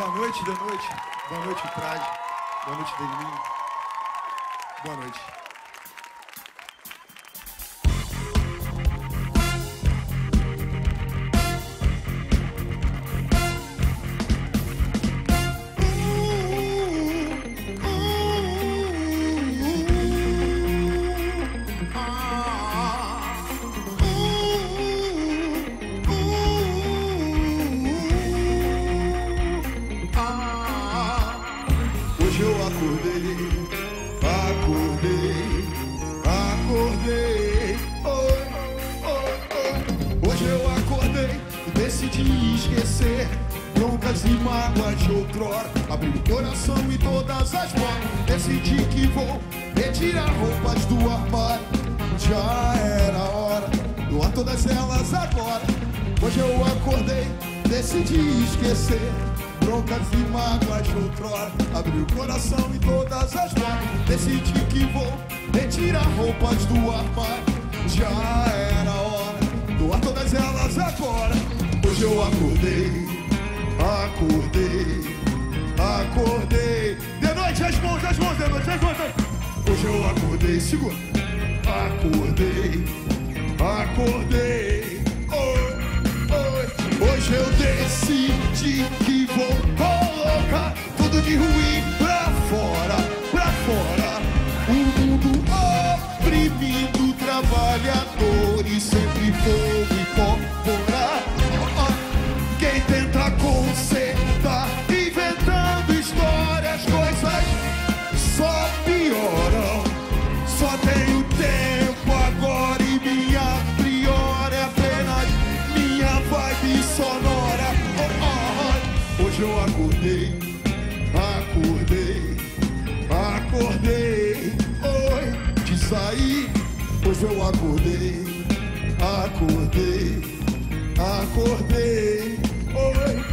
Boa noite, boa noite. Boa noite, Prade. Boa noite, Delinho. Boa noite. Hoje eu acordei, Hoje eu acordei e decidi esquecer broncas e mágoas de outrora. Abri o coração e todas as portas. Decidi que vou retirar roupas do armário. Já era hora, doar todas elas agora. Hoje eu acordei, decidi esquecer broncas e mágoas de outrora. Abri o coração e todas as portas. Decidi que vou retirar roupas do armário. Já era hora, doar todas elas agora. Hoje eu acordei. De noite as mãos, de noite as mãos. Hoje eu acordei, segura. Acordei. Hoje eu decidi que vou colocar tudo de ruim pra fora. O mundo oprimindo trabalhadores, sempre fogo e pólvora. Quem tenta consertar, inventando histórias, coisas só pioram. Só tenho tempo agora e minha prior é apenas minha vibe sonora. Hoje eu acordei. Oi, de sair. Hoje eu acordei. Oi.